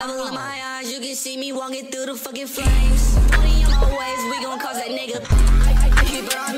Devil in my eyes, you can see me walking through the fucking flames. 40 on my ways, we gon' cause that nigga. I keep it on